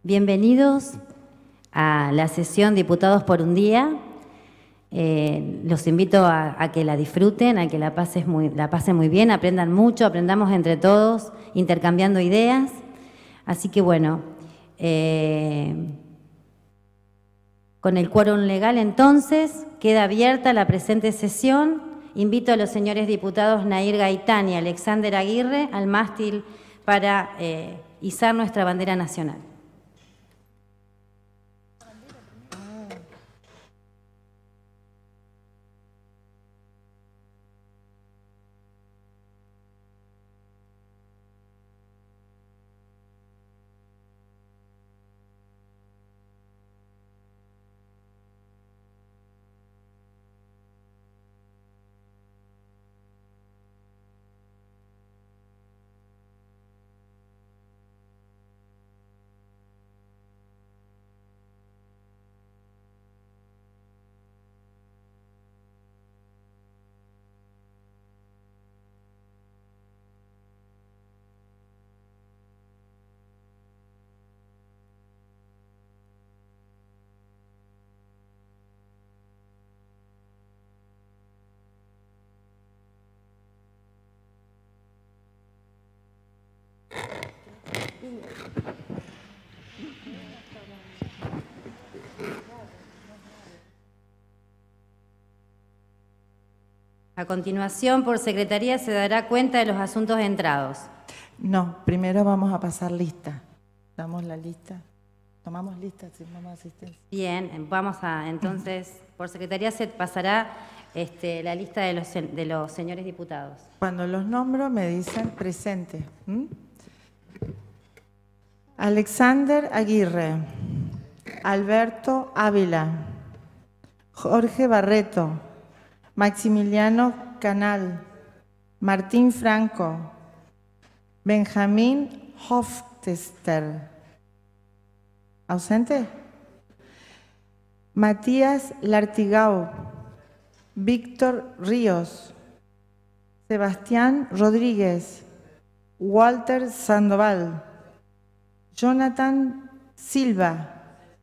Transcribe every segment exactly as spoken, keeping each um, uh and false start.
Bienvenidos a la sesión Diputados por un Día. Eh, los invito a, a que la disfruten, a que la, pases muy, la pasen muy bien, aprendan mucho, aprendamos entre todos, intercambiando ideas. Así que bueno, eh, con el quórum legal entonces queda abierta la presente sesión. Invito a los señores diputados Nair Gaitán y Alexander Aguirre al mástil para eh, izar nuestra bandera nacional. A continuación, por secretaría se dará cuenta de los asuntos entrados. No, primero vamos a pasar lista. Damos la lista. Tomamos lista, si no más asistencia. Bien, vamos a, entonces, por secretaría se pasará este, la lista de los, de los señores diputados. Cuando los nombro me dicen presente. ¿Mm? Alexander Aguirre, Alberto Ávila, Jorge Barreto, Maximiliano Canal, Martín Franco, Benjamín Hoftester. ¿Ausente? Matías Lartigau, Víctor Ríos, Sebastián Rodríguez, Walter Sandoval, Jonathan Silva,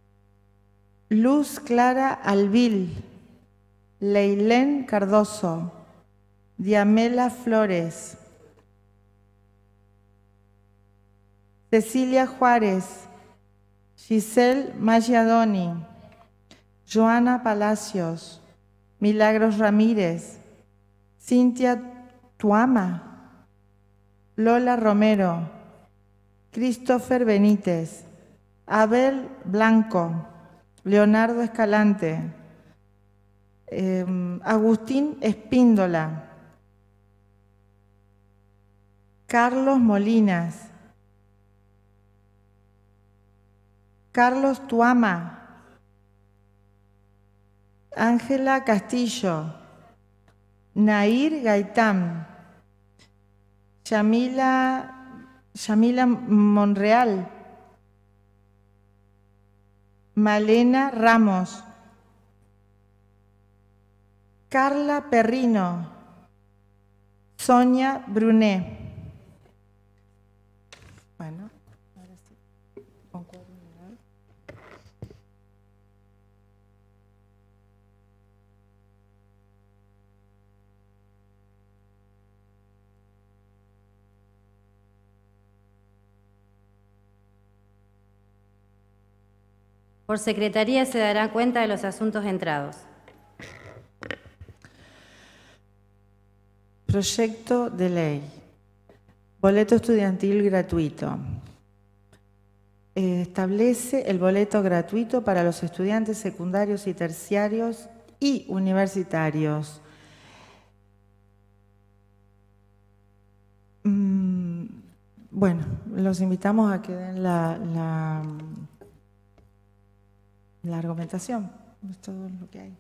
Luz Clara Albil, Leilén Cardoso, Diamela Flores, Cecilia Juárez, Giselle Maggiadoni, Joana Palacios, Milagros Ramírez, Cintia Tuama, Lola Romero, Christopher Benítez, Abel Blanco, Leonardo Escalante, eh, Agustín Espíndola, Carlos Molinas, Carlos Tuama, Ángela Castillo, Nair Gaitán, Yamila, Yamila Monreal, Malena Ramos, Carla Perrino, Sonia Brunet. Bueno, ahora sí. Concuerdo. Por secretaría se dará cuenta de los asuntos entrados. Proyecto de ley. Boleto estudiantil gratuito. Eh, establece el boleto gratuito para los estudiantes secundarios y terciarios y universitarios. Mm, bueno, los invitamos a que den la, la, la argumentación. Es todo lo que hay.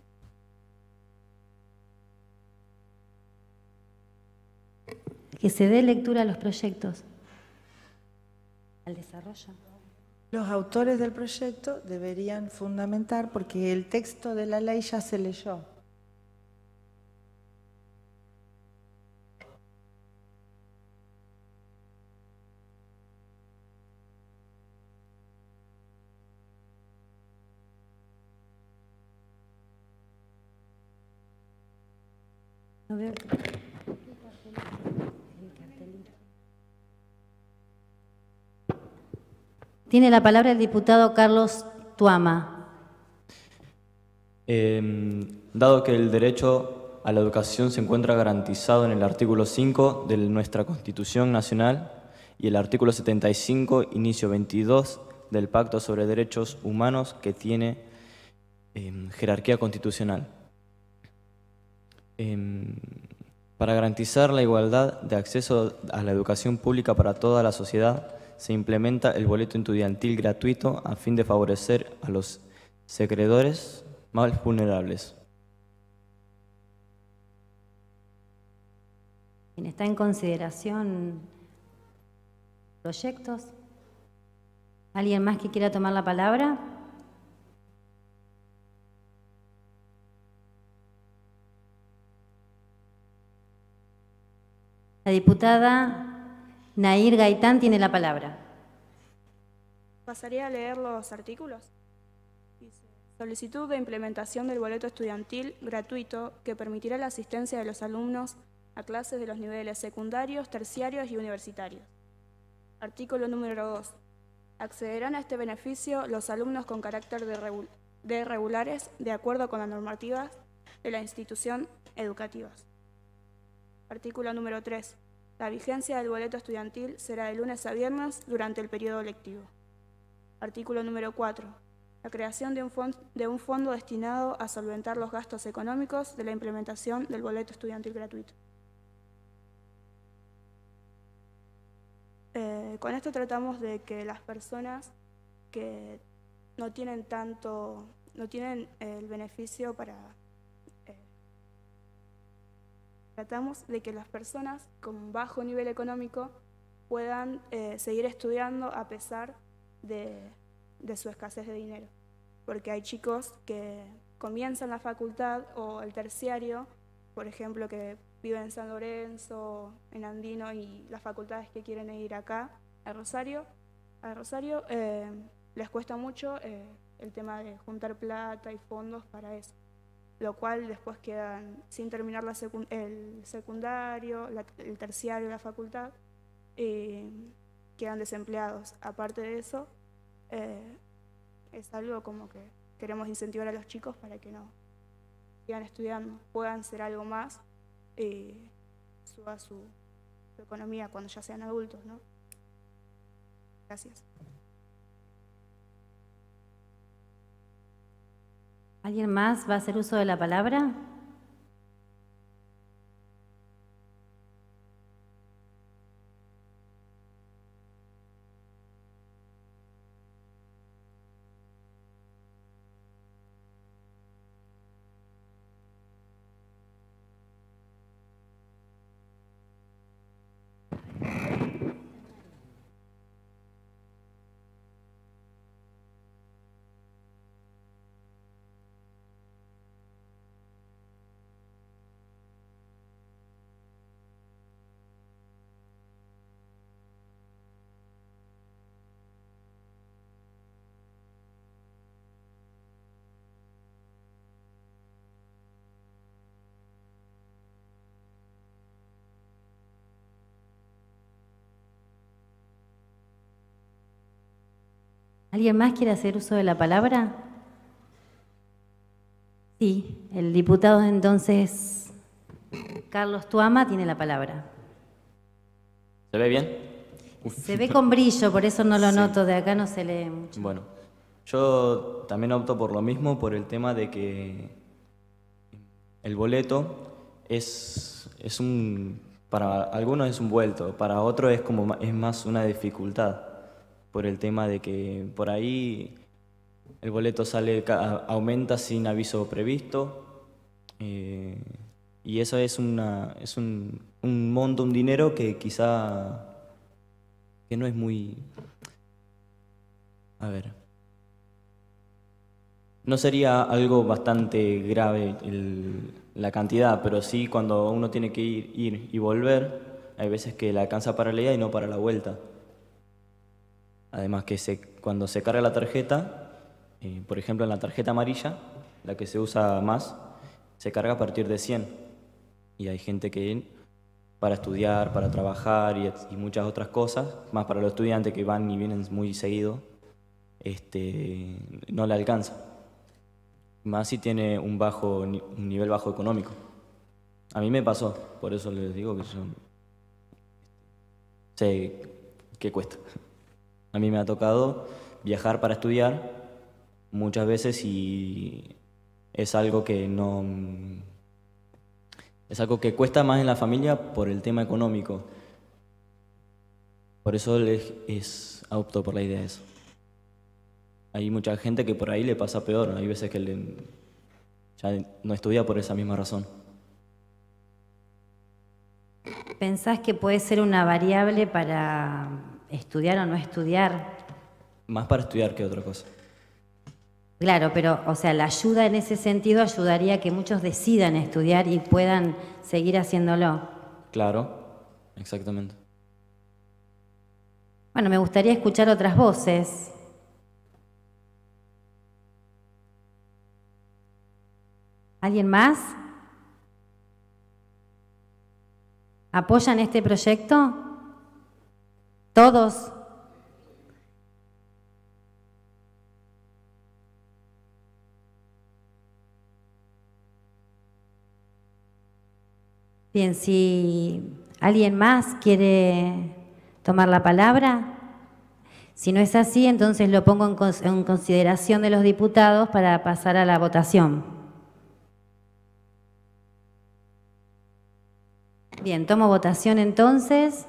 Que se dé lectura a los proyectos, al desarrollo. Los autores del proyecto deberían fundamentar, porque el texto de la ley ya se leyó. No veo. Tiene la palabra el diputado Carlos Tuama. Eh, dado que el derecho a la educación se encuentra garantizado en el artículo cinco de nuestra Constitución Nacional y el artículo setenta y cinco, inicio veintidós, del Pacto sobre Derechos Humanos, que tiene eh, jerarquía constitucional. Eh, para garantizar la igualdad de acceso a la educación pública para toda la sociedad, se implementa el boleto estudiantil gratuito a fin de favorecer a los acreedores más vulnerables. ¿Está en consideración proyectos? ¿Alguien más que quiera tomar la palabra? La diputada Nair Gaitán tiene la palabra. Pasaría a leer los artículos. Dice: solicitud de implementación del boleto estudiantil gratuito que permitirá la asistencia de los alumnos a clases de los niveles secundarios, terciarios y universitarios. Artículo número dos. Accederán a este beneficio los alumnos con carácter de, regu de regulares de acuerdo con las normativas de la institución educativa. Artículo número tres. La vigencia del boleto estudiantil será de lunes a viernes durante el periodo lectivo. Artículo número cuatro. La creación de un, de un fondo destinado a solventar los gastos económicos de la implementación del boleto estudiantil gratuito. Eh, con esto tratamos de que las personas que no tienen tanto, no tienen el beneficio para... Tratamos de que las personas con bajo nivel económico puedan eh, seguir estudiando a pesar de, de su escasez de dinero. Porque hay chicos que comienzan la facultad o el terciario, por ejemplo, que viven en San Lorenzo, en Andino, y las facultades que quieren ir acá, a Rosario, a Rosario eh, les cuesta mucho eh, el tema de juntar plata y fondos para eso, lo cual después quedan sin terminar la secu el secundario, la, el terciario, la facultad, y quedan desempleados. Aparte de eso, eh, es algo como que queremos incentivar a los chicos para que no sigan estudiando, puedan ser algo más y suba su, su economía cuando ya sean adultos, ¿no? Gracias. ¿Alguien más va a hacer uso de la palabra? ¿Alguien más quiere hacer uso de la palabra? Sí, el diputado entonces Carlos Tuama tiene la palabra. ¿Se ve bien? Se ve con brillo, por eso no lo Sí. noto, de acá no se lee mucho. Bueno, yo también opto por lo mismo, por el tema de que el boleto es, es un, para algunos es un vuelto, para otros es, como, es más una dificultad, por el tema de que por ahí el boleto sale, aumenta sin aviso previsto, eh, y eso es, una, es un, un monto, un dinero que quizá que no es muy... A ver... No sería algo bastante grave el, la cantidad, pero sí cuando uno tiene que ir, ir y volver, hay veces que le alcanza para la ida y no para la vuelta. Además que se, cuando se carga la tarjeta, eh, por ejemplo en la tarjeta amarilla, la que se usa más, se carga a partir de cien. y hay gente que para estudiar, para trabajar y, y muchas otras cosas, más para los estudiantes que van y vienen muy seguido, este, no le alcanza. Más si tiene un, bajo, un nivel bajo económico. A mí me pasó, por eso les digo que yo sé qué cuesta. A mí me ha tocado viajar para estudiar muchas veces y es algo que no... Es algo que cuesta más en la familia por el tema económico. Por eso les, es, opto por la idea de eso. Hay mucha gente que por ahí le pasa peor. Hay veces que le, ya no estudia por esa misma razón. ¿Pensás que puede ser una variable para estudiar o no estudiar? Más para estudiar que otra cosa. Claro, pero, o sea, la ayuda en ese sentido ayudaría a que muchos decidan estudiar y puedan seguir haciéndolo. Claro, exactamente. Bueno, me gustaría escuchar otras voces. ¿Alguien más? ¿Apoyan este proyecto? ¿Todos? Bien, si alguien más quiere tomar la palabra, si no es así, entonces lo pongo en, cons- en consideración de los diputados para pasar a la votación. Bien, tomo votación entonces.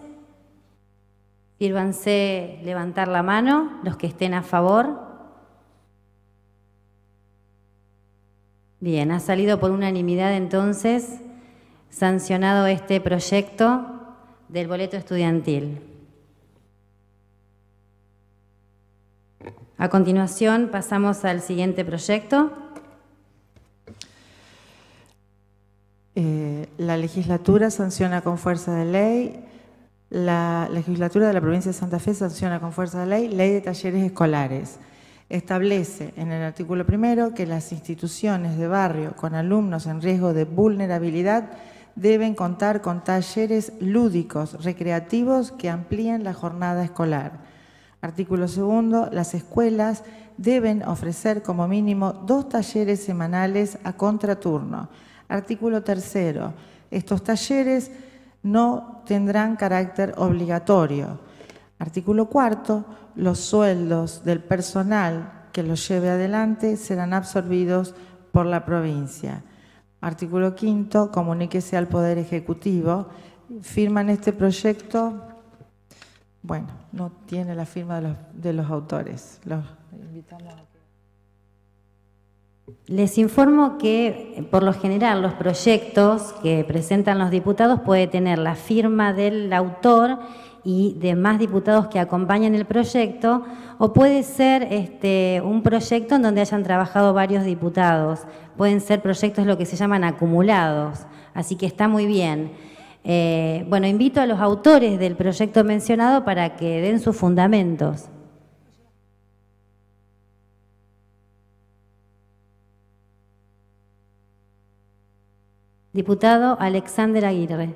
Sírvanse levantar la mano, los que estén a favor. Bien, ha salido por unanimidad entonces sancionado este proyecto del boleto estudiantil. A continuación pasamos al siguiente proyecto. Eh, la legislatura sanciona con fuerza de ley, la legislatura de la provincia de Santa Fe sanciona con fuerza de ley, ley de talleres escolares. Establece en el artículo primero que las instituciones de barrio con alumnos en riesgo de vulnerabilidad deben contar con talleres lúdicos, recreativos que amplíen la jornada escolar. Artículo segundo, las escuelas deben ofrecer como mínimo dos talleres semanales a contraturno. Artículo tercero, estos talleres no tendrán carácter obligatorio. Artículo cuarto, los sueldos del personal que los lleve adelante serán absorbidos por la provincia. Artículo quinto, comuníquese al Poder Ejecutivo. Firman este proyecto, bueno, no tiene la firma de los, de los autores. Los invitamos a... Les informo que, por lo general, los proyectos que presentan los diputados puede tener la firma del autor y demás diputados que acompañan el proyecto, o puede ser este, un proyecto en donde hayan trabajado varios diputados. Pueden ser proyectos lo que se llaman acumulados, así que está muy bien. Eh, bueno, invito a los autores del proyecto mencionado para que den sus fundamentos. Diputado Alexander Aguirre.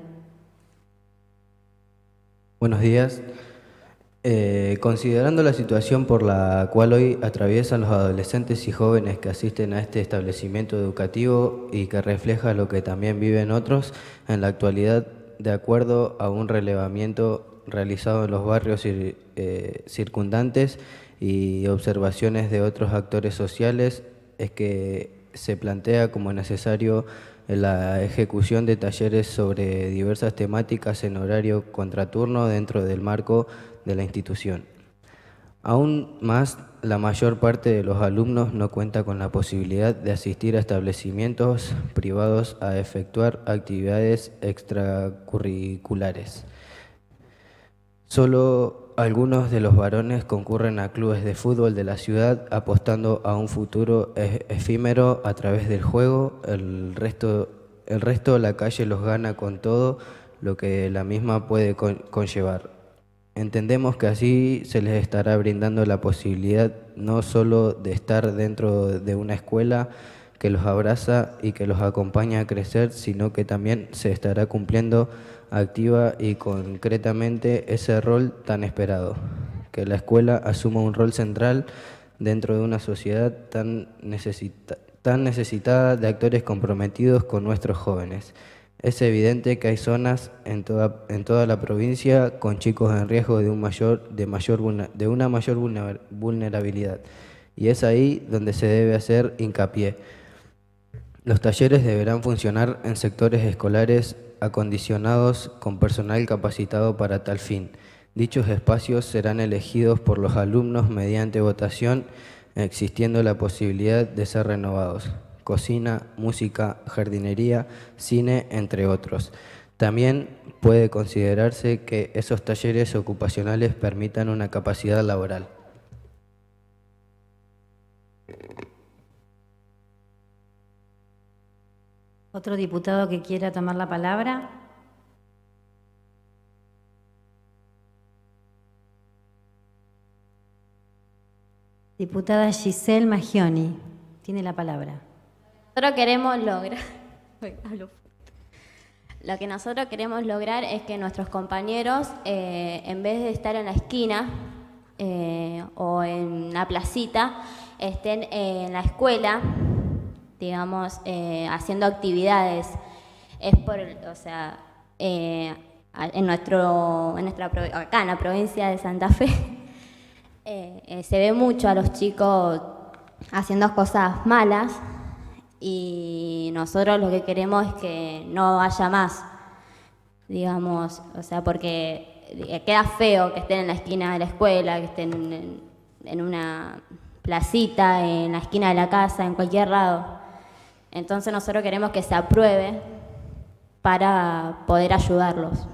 Buenos días. Eh, considerando la situación por la cual hoy atraviesan los adolescentes y jóvenes que asisten a este establecimiento educativo y que refleja lo que también viven otros en la actualidad, de acuerdo a un relevamiento realizado en los barrios cir- eh, circundantes y observaciones de otros actores sociales, es que se plantea como necesario la ejecución de talleres sobre diversas temáticas en horario contraturno dentro del marco de la institución. Aún más, la mayor parte de los alumnos no cuenta con la posibilidad de asistir a establecimientos privados a efectuar actividades extracurriculares. Solo algunos de los varones concurren a clubes de fútbol de la ciudad apostando a un futuro efímero a través del juego. El resto, el resto la calle los gana con todo lo que la misma puede conllevar. Entendemos que así se les estará brindando la posibilidad no solo de estar dentro de una escuela que los abraza y que los acompaña a crecer, sino que también se estará cumpliendo activa y concretamente ese rol tan esperado, que la escuela asuma un rol central dentro de una sociedad tan, necesita, tan necesitada de actores comprometidos con nuestros jóvenes. Es evidente que hay zonas en toda, en toda la provincia con chicos en riesgo de, un mayor, de, mayor, de una mayor vulnerabilidad, y es ahí donde se debe hacer hincapié. Los talleres deberán funcionar en sectores escolares acondicionados con personal capacitado para tal fin. Dichos espacios serán elegidos por los alumnos mediante votación, existiendo la posibilidad de ser renovados. Cocina, música, jardinería, cine, entre otros. También puede considerarse que esos talleres ocupacionales permitan una capacidad laboral. ¿Otro diputado que quiera tomar la palabra? Diputada Giselle Maggioni, tiene la palabra. Nosotros queremos lograr, lo que nosotros queremos lograr es que nuestros compañeros, eh, en vez de estar en la esquina eh, o en la placita, estén en la escuela, digamos, eh, haciendo actividades. Es por, o sea, eh, en nuestro, en nuestra, acá en la provincia de Santa Fe, eh, eh, se ve mucho a los chicos haciendo cosas malas. Y nosotros lo que queremos es que no haya más, digamos, o sea, porque queda feo que estén en la esquina de la escuela, que estén en, en una placita, en la esquina de la casa, en cualquier lado. Entonces nosotros queremos que se apruebe para poder ayudarlos.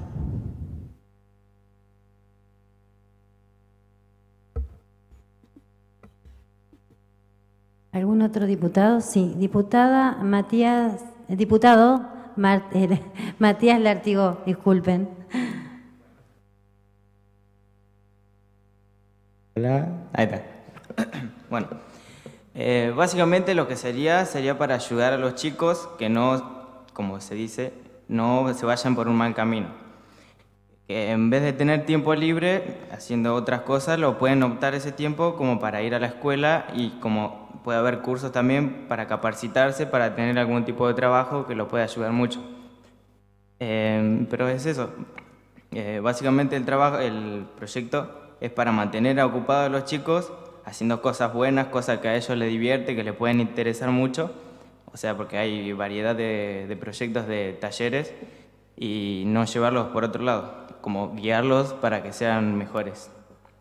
¿Algún otro diputado? Sí, diputada Matías, diputado Mar, eh, Matías Lartigó, disculpen. Hola, ahí está. Bueno, eh, básicamente lo que sería, sería para ayudar a los chicos que no, como se dice, no se vayan por un mal camino. Que en vez de tener tiempo libre haciendo otras cosas, lo pueden optar ese tiempo como para ir a la escuela y como puede haber cursos también para capacitarse, para tener algún tipo de trabajo que lo pueda ayudar mucho. Eh, pero es eso. Eh, básicamente el trabajo, el proyecto es para mantener ocupados a los chicos haciendo cosas buenas, cosas que a ellos les divierte, que les pueden interesar mucho. O sea, porque hay variedad de, de proyectos de talleres y no llevarlos por otro lado, como guiarlos para que sean mejores.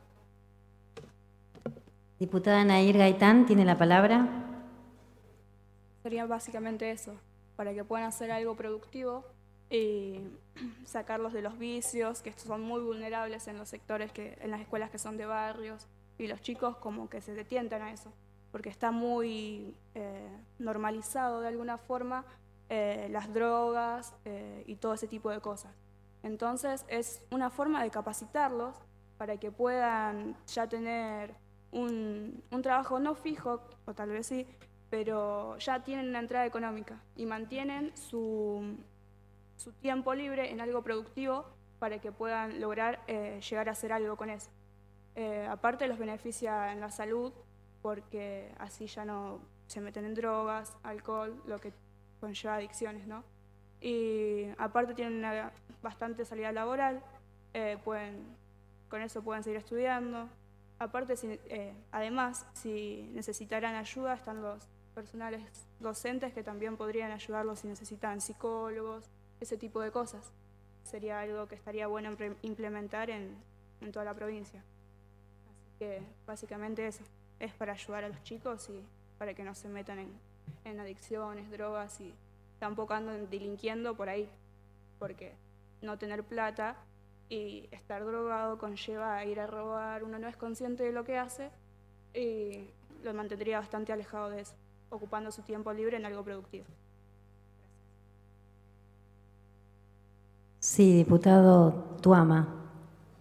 Diputada Nair Gaitán, tiene la palabra. Sería básicamente eso, para que puedan hacer algo productivo y sacarlos de los vicios, que son muy vulnerables en los sectores, que, en las escuelas que son de barrios, y los chicos como que se detientan a eso, porque está muy eh, normalizado de alguna forma eh, las drogas eh, y todo ese tipo de cosas. Entonces es una forma de capacitarlos para que puedan ya tener un, un trabajo no fijo, o tal vez sí, pero ya tienen una entrada económica y mantienen su, su tiempo libre en algo productivo para que puedan lograr eh, llegar a hacer algo con eso. Eh, aparte los beneficia en la salud, porque así ya no se meten en drogas, alcohol, lo que conlleva adicciones, ¿no? Y aparte tienen una bastante salida laboral, eh, pueden, con eso pueden seguir estudiando. Aparte, si, eh, además, si necesitaran ayuda, están los personales docentes que también podrían ayudarlos si necesitan psicólogos, ese tipo de cosas. Sería algo que estaría bueno implementar en, en toda la provincia. Así que básicamente eso, es para ayudar a los chicos y para que no se metan en, en adicciones, drogas y tampoco anden delinquiendo por ahí, porque no tener plata y estar drogado conlleva a ir a robar, uno no es consciente de lo que hace y lo mantendría bastante alejado de eso, ocupando su tiempo libre en algo productivo. Sí, diputado Tuama.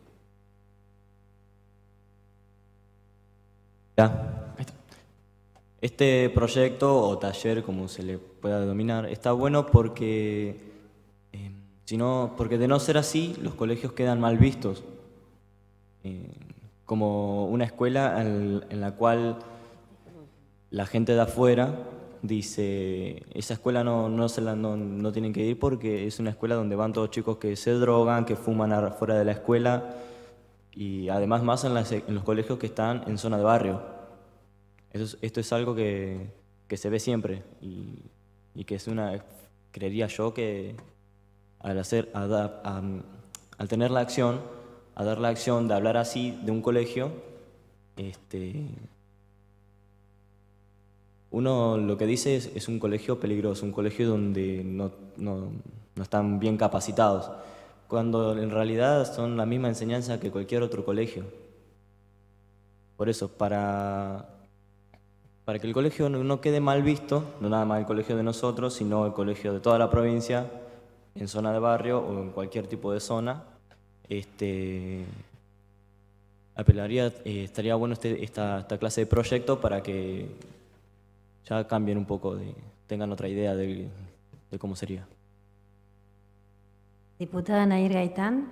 Ya. este proyecto o taller, como se le pueda denominar, está bueno porque, eh, si no, porque de no ser así, los colegios quedan mal vistos. Eh, como una escuela en, en la cual la gente de afuera dice, esa escuela no, no, se la, no, no tienen que ir porque es una escuela donde van todos chicos que se drogan, que fuman afuera de la escuela, y además más en, las, en los colegios que están en zona de barrio. Esto es, esto es algo que, que se ve siempre y, y que es una, creería yo que al, hacer, a, a, al tener la acción, a dar la acción de hablar así de un colegio, este... uno lo que dice es, es un colegio peligroso, un colegio donde no, no, no están bien capacitados, cuando en realidad son la misma enseñanza que cualquier otro colegio. Por eso, para, para que el colegio no, no quede mal visto, no nada más el colegio de nosotros, sino el colegio de toda la provincia, en zona de barrio o en cualquier tipo de zona, este, apelaría, eh, estaría bueno este, esta, esta clase de proyecto para que ya cambien un poco, de, tengan otra idea de, de cómo sería. Diputada Nair Gaitán.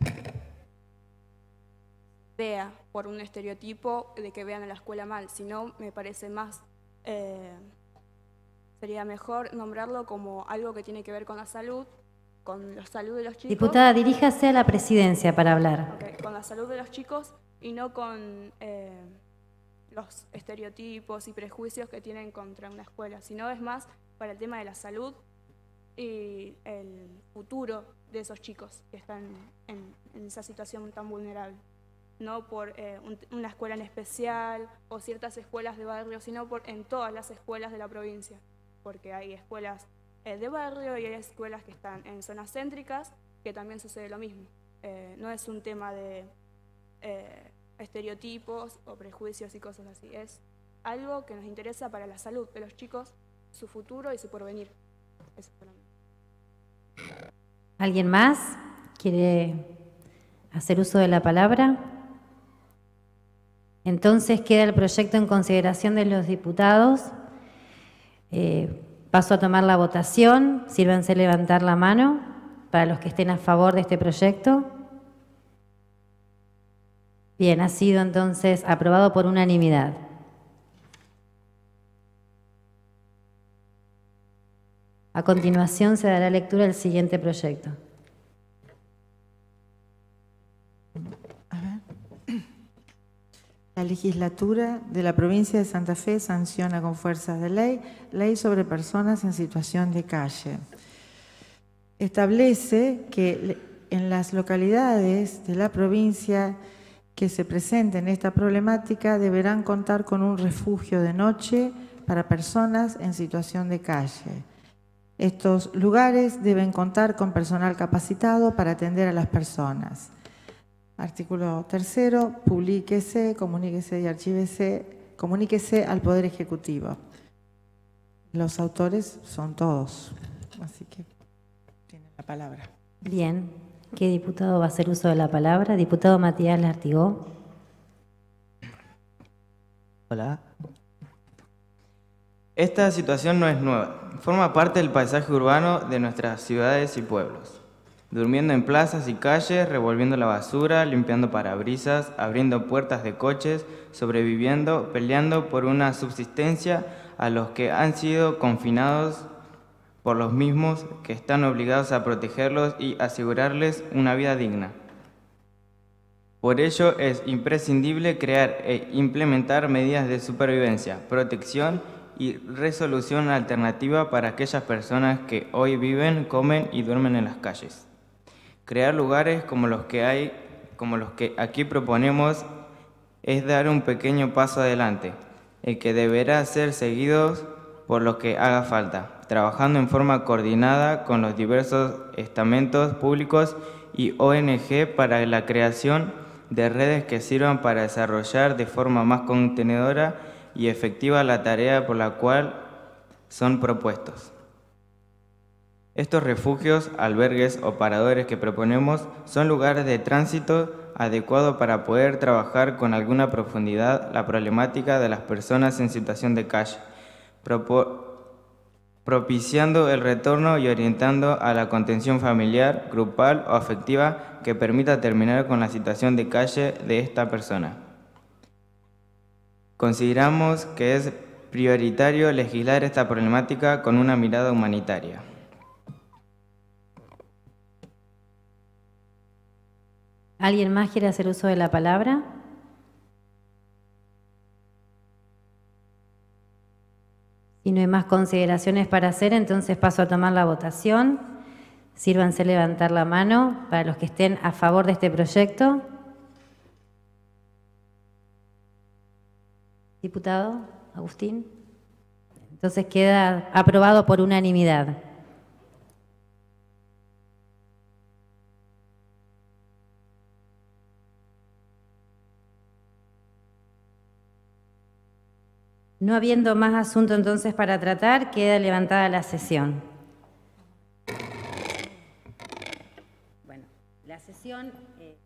Vea por un estereotipo de que vean a la escuela mal, sino me parece más, eh, sería mejor nombrarlo como algo que tiene que ver con la salud, con la salud de los chicos. Diputada, diríjase a la presidencia para hablar. Okay, con la salud de los chicos y no con eh, los estereotipos y prejuicios que tienen contra una escuela, sino es más para el tema de la salud y el futuro de esos chicos que están en, en esa situación tan vulnerable. No por eh, un, una escuela en especial o ciertas escuelas de barrio, sino por, en todas las escuelas de la provincia, porque hay escuelas eh, de barrio y hay escuelas que están en zonas céntricas que también sucede lo mismo. Eh, no es un tema de eh, estereotipos o prejuicios y cosas así, es algo que nos interesa para la salud de los chicos, su futuro y su porvenir. Eso es para mí. ¿Alguien más quiere hacer uso de la palabra? Entonces queda el proyecto en consideración de los diputados. Eh, paso a tomar la votación. Sírvanse levantar la mano para los que estén a favor de este proyecto. Bien, ha sido entonces aprobado por unanimidad. A continuación se dará lectura del siguiente proyecto. La legislatura de la provincia de Santa Fe sanciona con fuerzas de ley ley sobre personas en situación de calle. Establece que en las localidades de la provincia que se presenten esta problemática deberán contar con un refugio de noche para personas en situación de calle. Estos lugares deben contar con personal capacitado para atender a las personas. Artículo tercero, publíquese, comuníquese y archívese, comuníquese al Poder Ejecutivo. Los autores son todos, así que tienen la palabra. Bien, ¿qué diputado va a hacer uso de la palabra? Diputado Matías Lartigó. Hola. Esta situación no es nueva, forma parte del paisaje urbano de nuestras ciudades y pueblos. Durmiendo en plazas y calles, revolviendo la basura, limpiando parabrisas, abriendo puertas de coches, sobreviviendo, peleando por una subsistencia a los que han sido confinados por los mismos que están obligados a protegerlos y asegurarles una vida digna. Por ello es imprescindible crear e implementar medidas de supervivencia, protección y resolución alternativa para aquellas personas que hoy viven, comen y duermen en las calles. Crear lugares como los que hay, como los que aquí proponemos, es dar un pequeño paso adelante, el que deberá ser seguido por lo que haga falta, trabajando en forma coordinada con los diversos estamentos públicos y O N G para la creación de redes que sirvan para desarrollar de forma más contenedora y efectiva la tarea por la cual son propuestos. Estos refugios, albergues o paradores que proponemos son lugares de tránsito adecuados para poder trabajar con alguna profundidad la problemática de las personas en situación de calle, propiciando el retorno y orientando a la contención familiar, grupal o afectiva que permita terminar con la situación de calle de esta persona. Consideramos que es prioritario legislar esta problemática con una mirada humanitaria. ¿Alguien más quiere hacer uso de la palabra? Si no hay más consideraciones para hacer, entonces paso a tomar la votación. Sírvanse levantar la mano para los que estén a favor de este proyecto. Diputado Agustín. Entonces queda aprobado por unanimidad. No habiendo más asunto entonces para tratar, queda levantada la sesión. Bueno, la sesión... Eh...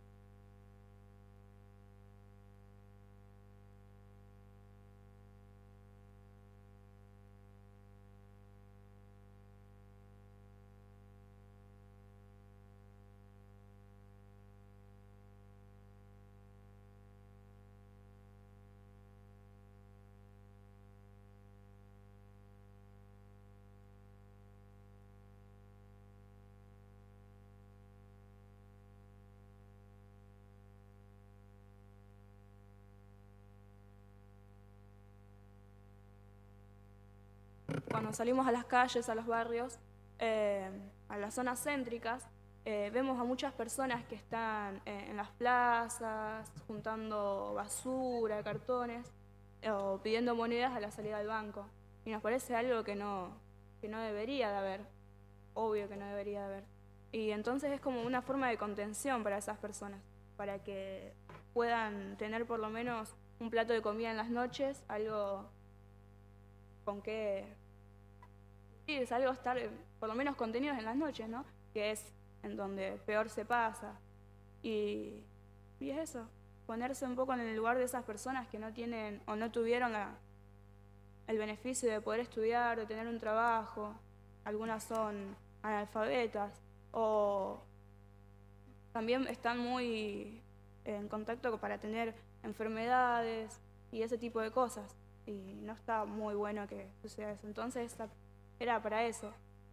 Cuando salimos a las calles, a los barrios, eh, a las zonas céntricas, eh, vemos a muchas personas que están eh, en las plazas, juntando basura, cartones, eh, o pidiendo monedas a la salida del banco. Y nos parece algo que no, que no debería de haber, obvio que no debería de haber. Y entonces es como una forma de contención para esas personas, para que puedan tener por lo menos un plato de comida en las noches, algo con que... Sí, es algo estar, por lo menos contenidos en las noches, ¿no? Que es en donde peor se pasa. Y, y es eso, ponerse un poco en el lugar de esas personas que no tienen o no tuvieron la, el beneficio de poder estudiar, de tener un trabajo. Algunas son analfabetas o también están muy en contacto para tener enfermedades y ese tipo de cosas. Y no está muy bueno que suceda eso. Entonces, esta era para eso.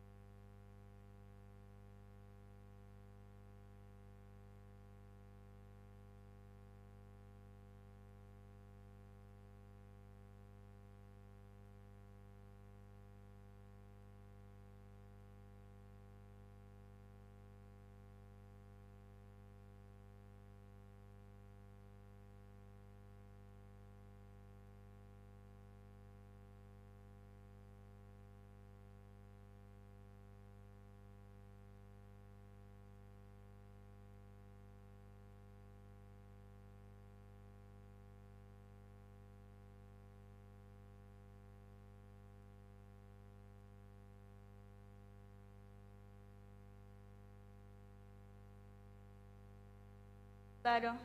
Claro.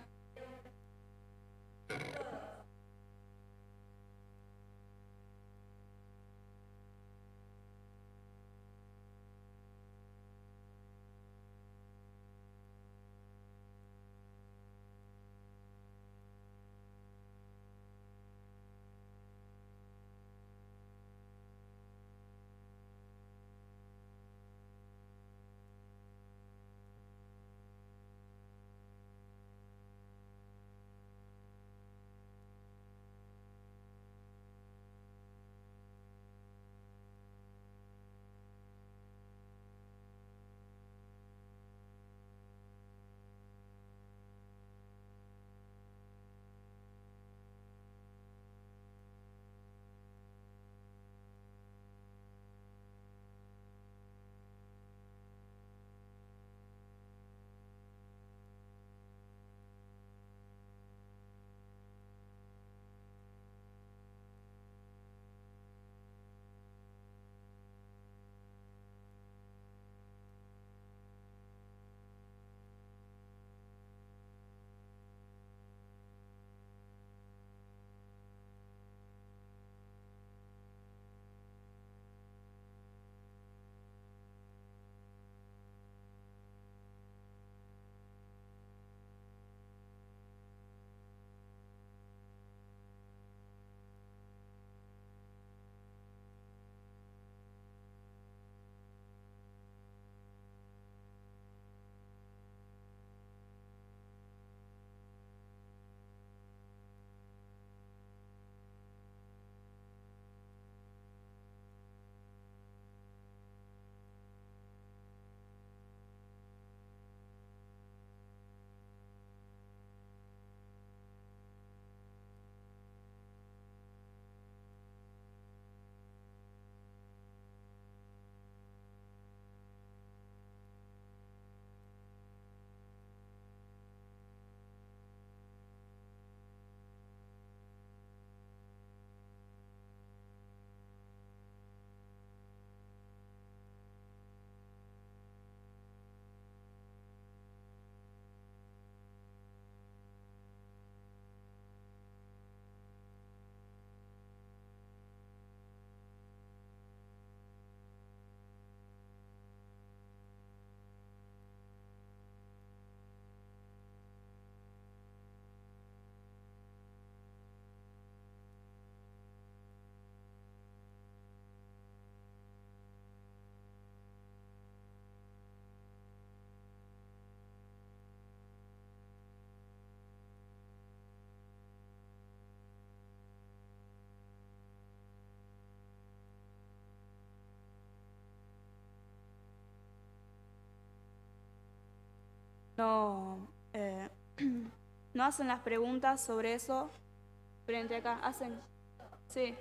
no, eh, no hacen las preguntas sobre eso frente acá. Hacen, sí.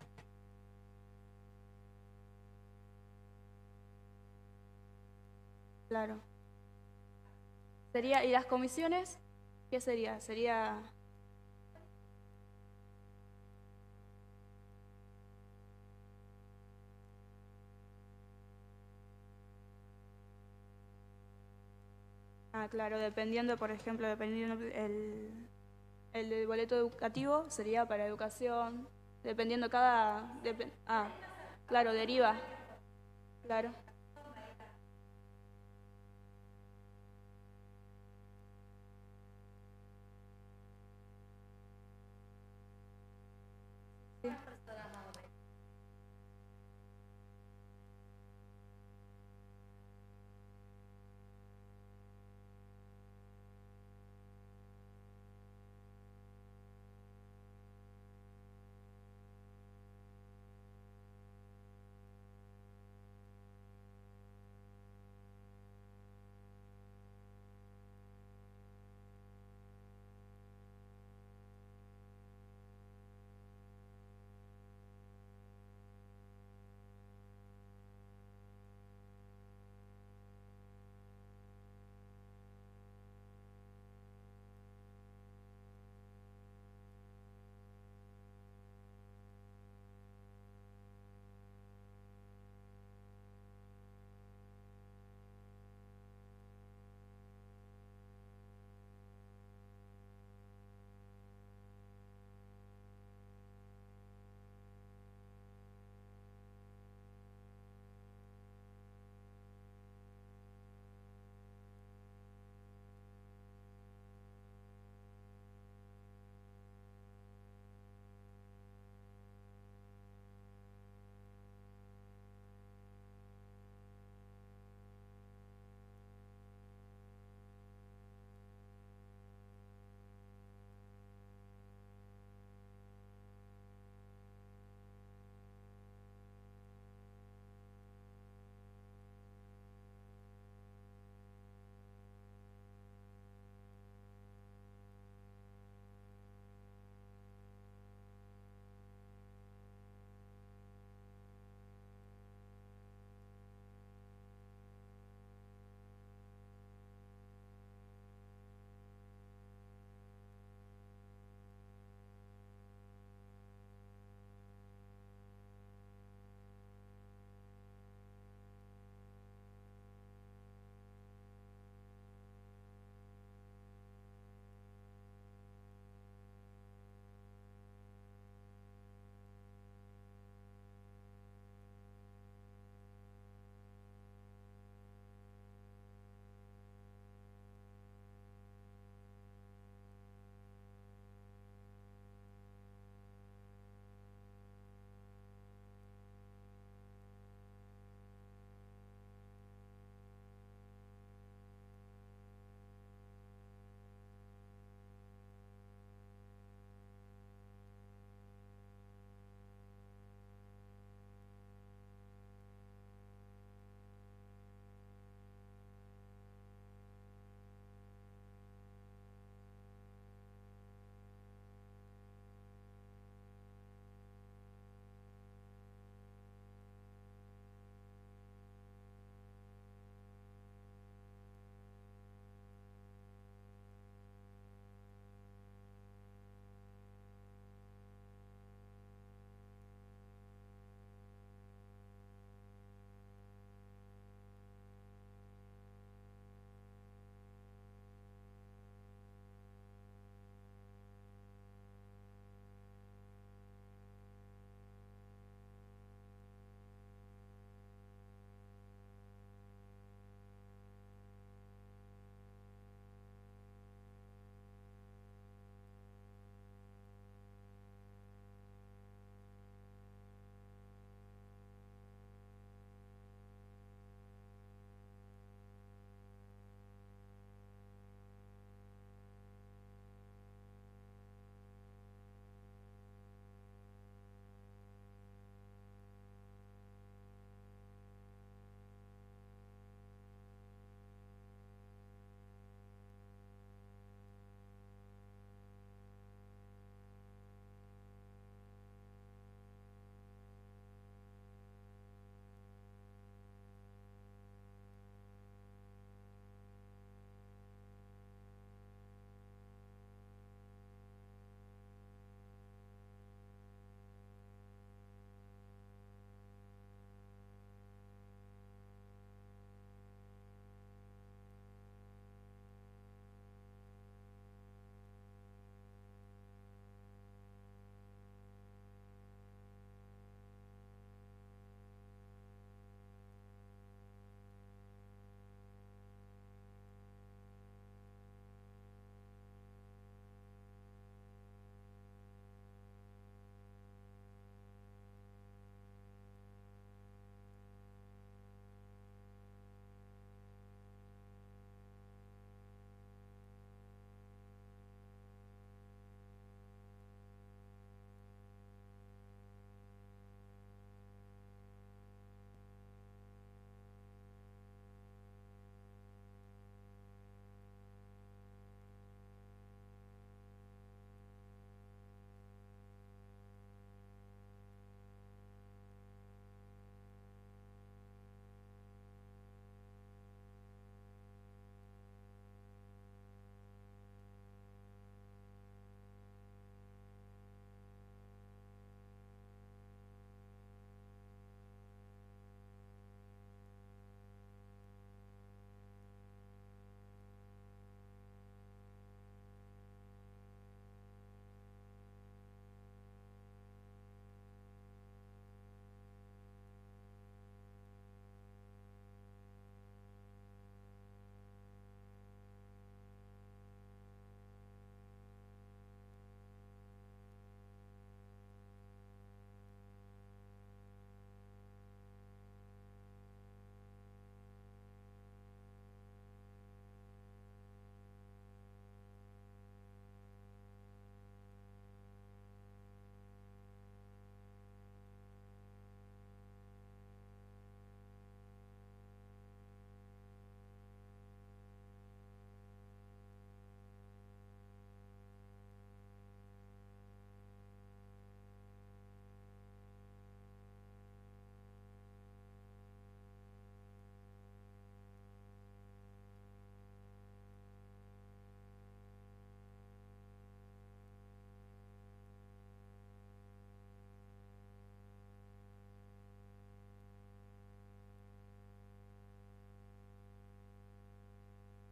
Claro. Sería, ¿y las comisiones? ¿Qué sería? Sería... Ah, claro, dependiendo, por ejemplo, dependiendo el, el del boleto educativo sería para educación, dependiendo cada... Dep ah, claro, deriva. Claro. Sí.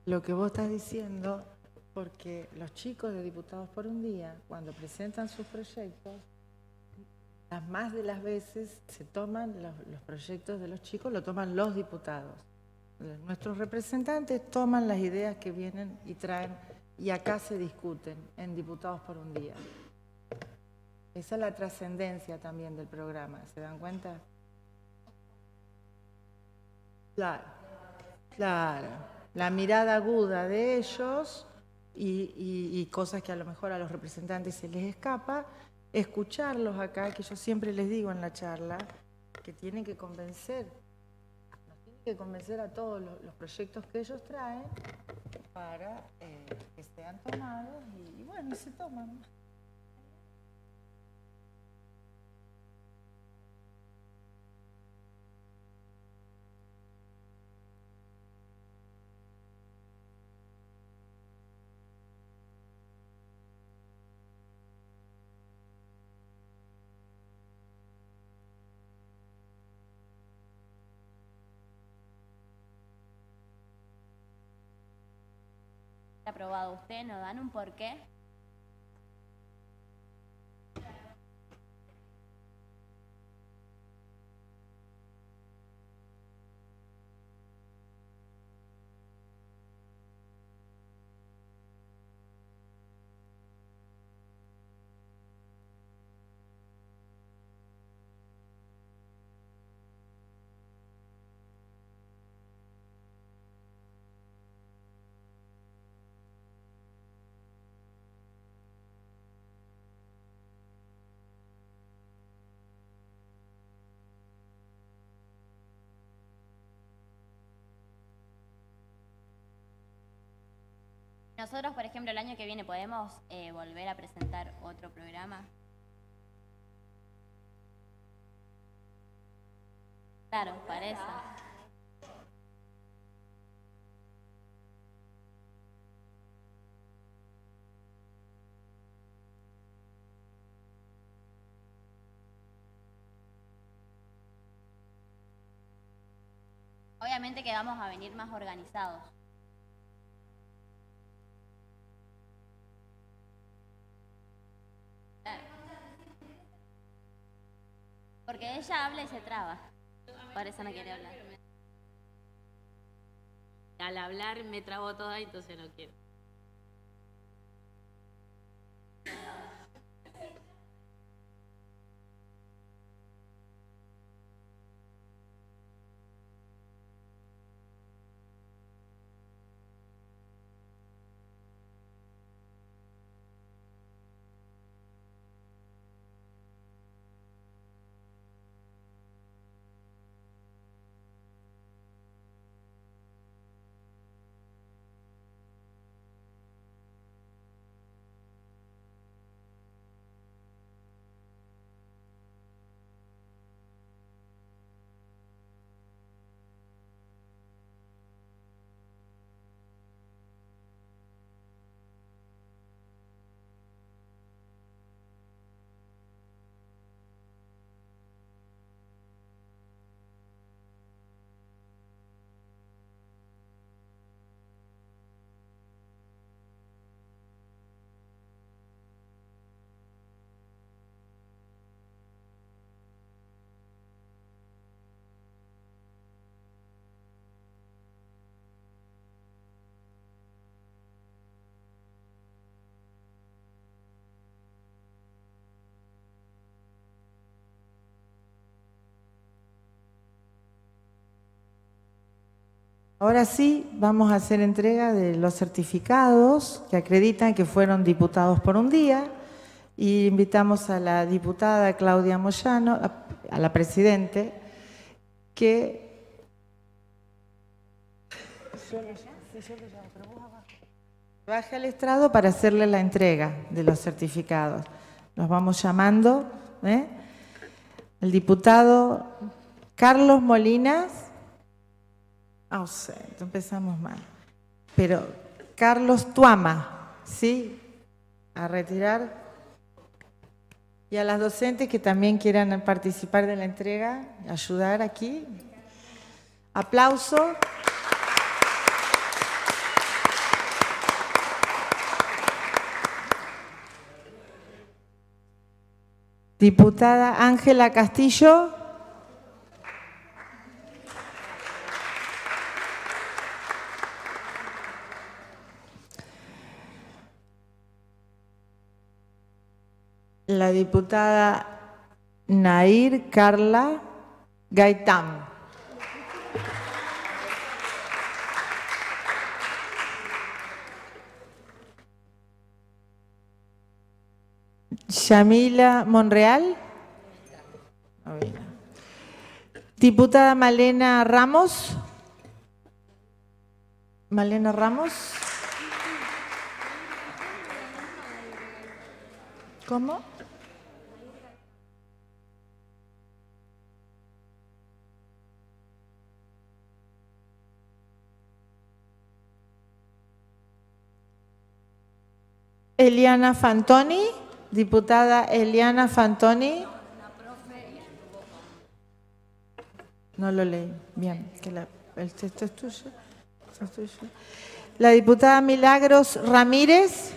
lo que vos estás diciendo, porque los chicos de Diputados por un Día, cuando presentan sus proyectos, las más de las veces se toman los, los proyectos de los chicos, lo toman los diputados. Nuestros representantes toman las ideas que vienen y traen, y acá se discuten en Diputados por un Día. Esa es la trascendencia también del programa, ¿se dan cuenta? Claro, claro. La mirada aguda de ellos y, y, y cosas que a lo mejor a los representantes se les escapa, escucharlos acá, que yo siempre les digo en la charla, que tienen que convencer, nos tienen que convencer a todos los, los proyectos que ellos traen para eh, que sean tomados y, y bueno, y se toman. Aprobado. ¿Usted nos dan un porqué? Nosotros, por ejemplo, el año que viene, ¿podemos eh, volver a presentar otro programa? Claro, para eso. Obviamente que vamos a venir más organizados. Porque ella habla y se traba. Por eso no quiere hablar. Al hablar me trabo toda, entonces no quiero. Ahora sí, vamos a hacer entrega de los certificados que acreditan que fueron diputados por un día. Y invitamos a la diputada Claudia Moyano, a, a la presidente, que... baje al estrado para hacerle la entrega de los certificados. Los vamos llamando. ¿eh? El diputado Carlos Molinas... ausente, empezamos mal. Pero Carlos Tuama, ¿sí? A retirar. Y a las docentes que también quieran participar de la entrega, ayudar aquí. Aplauso. Diputada Ángela Castillo. La diputada Nair Carla Gaitán. Yamila Monreal. Diputada Malena Ramos. Malena Ramos. ¿Cómo? Eliana Fantoni, diputada Eliana Fantoni. No lo leí. Bien, que la, el texto es tuyo. Esto es tuyo. La diputada Milagros Ramírez.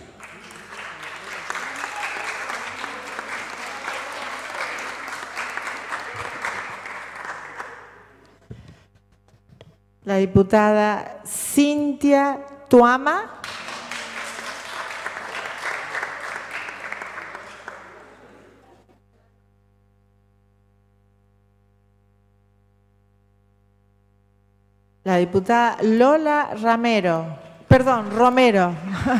La diputada Cintia Tuama. La diputada Lola Ramero, perdón, Romero.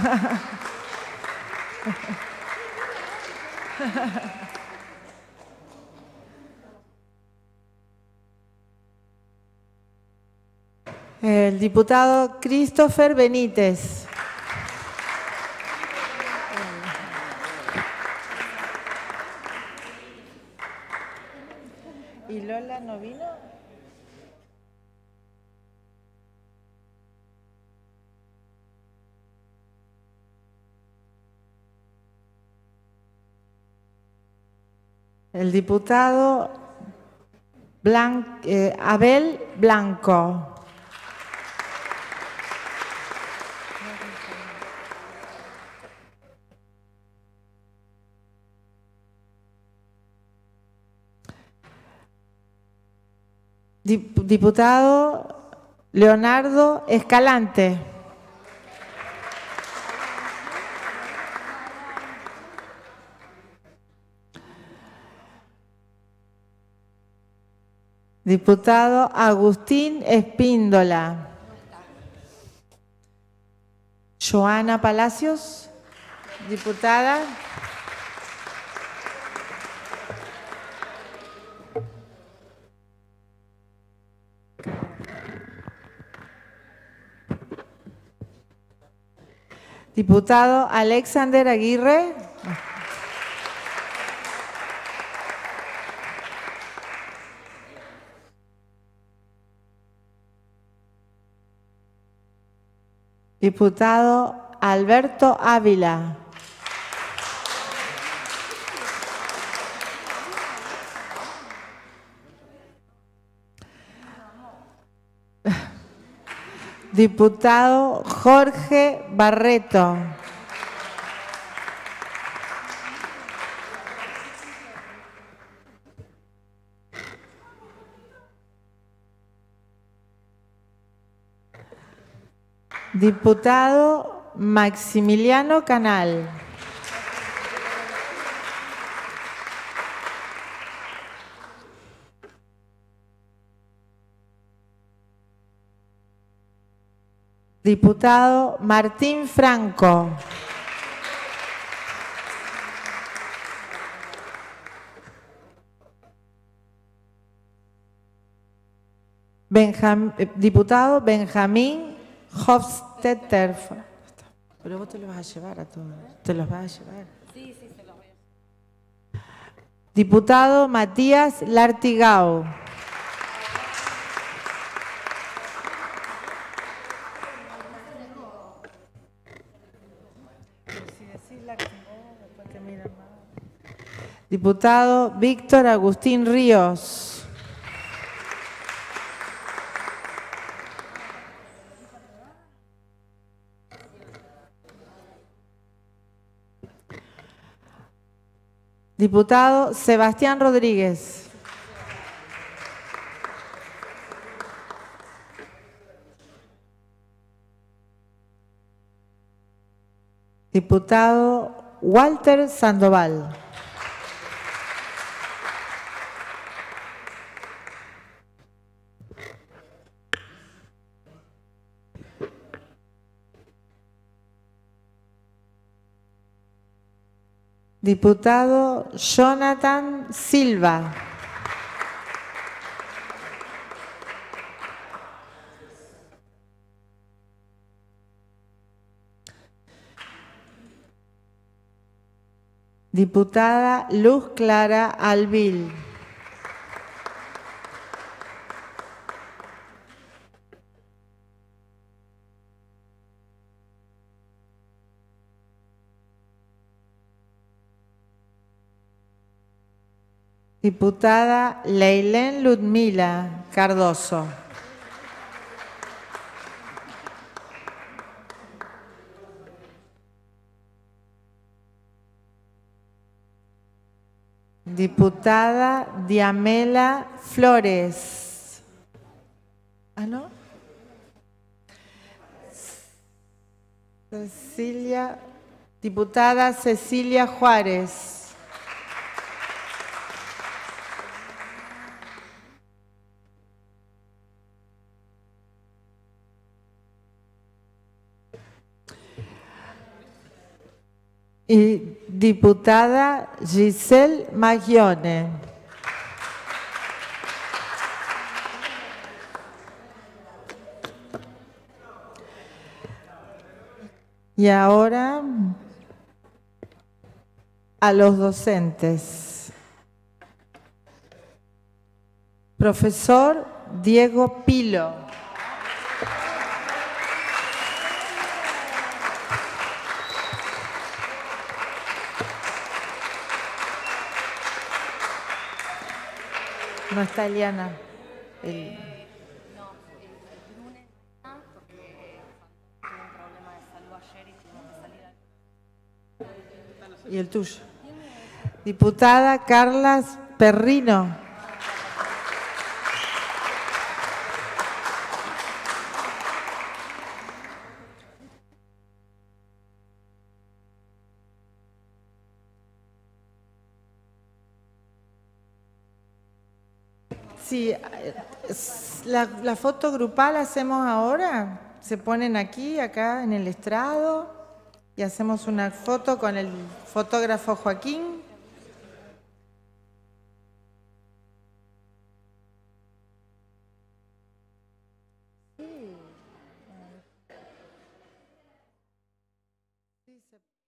El diputado Christopher Benítez. ¿Y Lola no vino? El diputado Blan, eh, Abel Blanco. Dip, diputado Leonardo Escalante. Diputado Agustín Espíndola. Joana Palacios, diputada. Diputado Alexander Aguirre. Diputado Alberto Ávila. Diputado Jorge Barreto. Diputado Maximiliano Canal. Diputado Martín Franco. Benjam, eh, diputado Benjamín Hofstetter. Pero vos te los vas a llevar a todos. Te los vas a llevar. Sí, sí, se los voy a llevar. Diputado Matías Lartigau. Diputado Víctor Agustín Ríos. Diputado Sebastián Rodríguez. Diputado Walter Sandoval. Diputado Jonathan Silva. Diputada Luz Clara Albil. Diputada Leilén Ludmila Cardoso. Diputada Diamela Flores. ¿Ah, no? Cecilia, diputada Cecilia Juárez. Y diputada Giselle Maggione. Y ahora a los docentes. Profesor Diego Pilo. No está Eliana. El... No, el lunes no, porque tuve un problema de salud ayer y tuvimos que salir. ¿Y el tuyo? Diputada Carla Perrino. Sí, la, la foto grupal hacemos ahora, se ponen aquí, acá en el estrado y hacemos una foto con el fotógrafo Joaquín. Sí.